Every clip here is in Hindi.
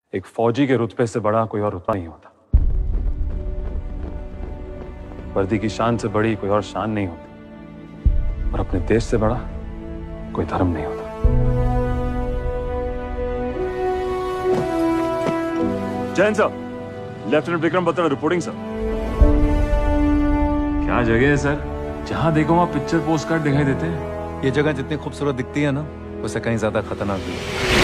एक फौजी के रुतबे से बड़ा कोई और रुतबा नहीं होता। वर्दी की शान से बड़ी कोई और शान नहीं होती, और अपने देश से बड़ा कोई धर्म नहीं होता। Jain sir, lieutenant Vikram Batra reporting sir. क्या जगह है सर? जहां देखो वहां पिक्चर पोस्ट कार्ड दिखाई देते हैं। ये जगह जितनी खूबसूरत दिखती है ना, उससे कहीं ज्यादा खतरनाक भी है।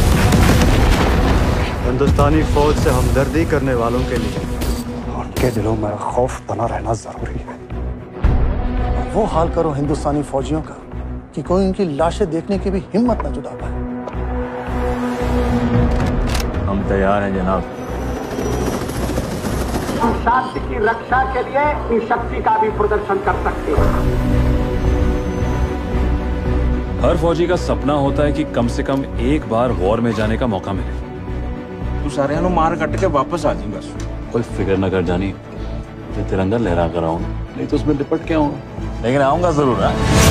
हिंदुस्तानी फौज से हमदर्दी करने वालों के लिए उनके दिलों में खौफ बना रहना जरूरी है। वो हाल करो हिंदुस्तानी फौजियों का कि कोई उनकी लाशें देखने की भी हिम्मत न जुटा पाए। हम तैयार हैं जनाब। हम शांति की रक्षा के लिए अपनी शक्ति का भी प्रदर्शन कर सकते हैं। हर फौजी का सपना होता है कि कम से कम एक बार वॉर में जाने का मौका मिले। तू सारे मार कट के वापस आ जाएगा। कोई फिक्र न कर जानी, मैं तिरंगा लहरा कर आऊंगा, नहीं तो उसमें लिपट के आऊंगा, लेकिन आऊंगा जरूर।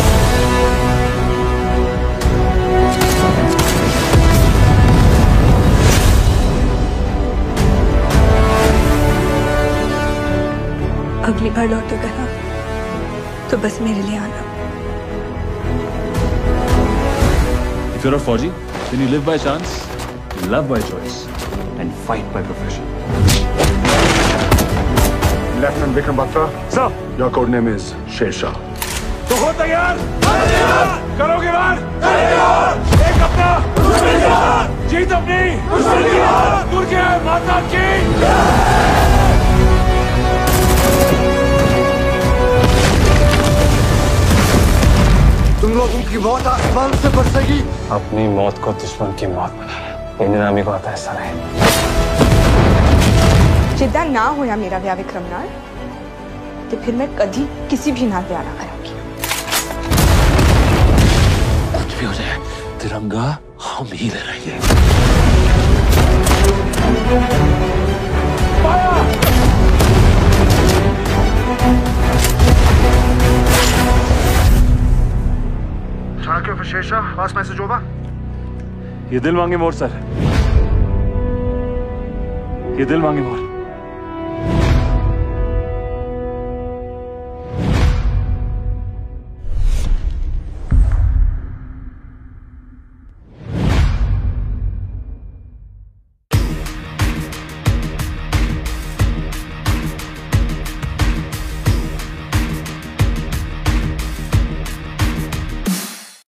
अगली बार लौटेगा ना तो बस मेरे लिए आना। If you're a Fauji, then you live by chance, love by choice, and fight by profession. Lieutenant Vikram Batra, Sir, your code name is Shersha. तो हो तैयार? करोगे वार? एक अपना, जीत अपनी, दुर्गे माता की। तुम लोगों की मौत आसमान से बरसेगी। अपनी मौत को दुश्मन की मौत बना, इन नामी को आता ऐसा नहीं। जिद्दा ना होया मेरा ब्याह विक्रम नाल, तो फिर मैं कभी किसी भी नाल ब्याह ना करूंगी। कुछ भी हो जाए, तिरंगा हम ही ले रहेंगे। चाणक्य शेषा, पास मैसेज होगा। ये दिल मांगे मोर सर, ये दिल मांगे मोर।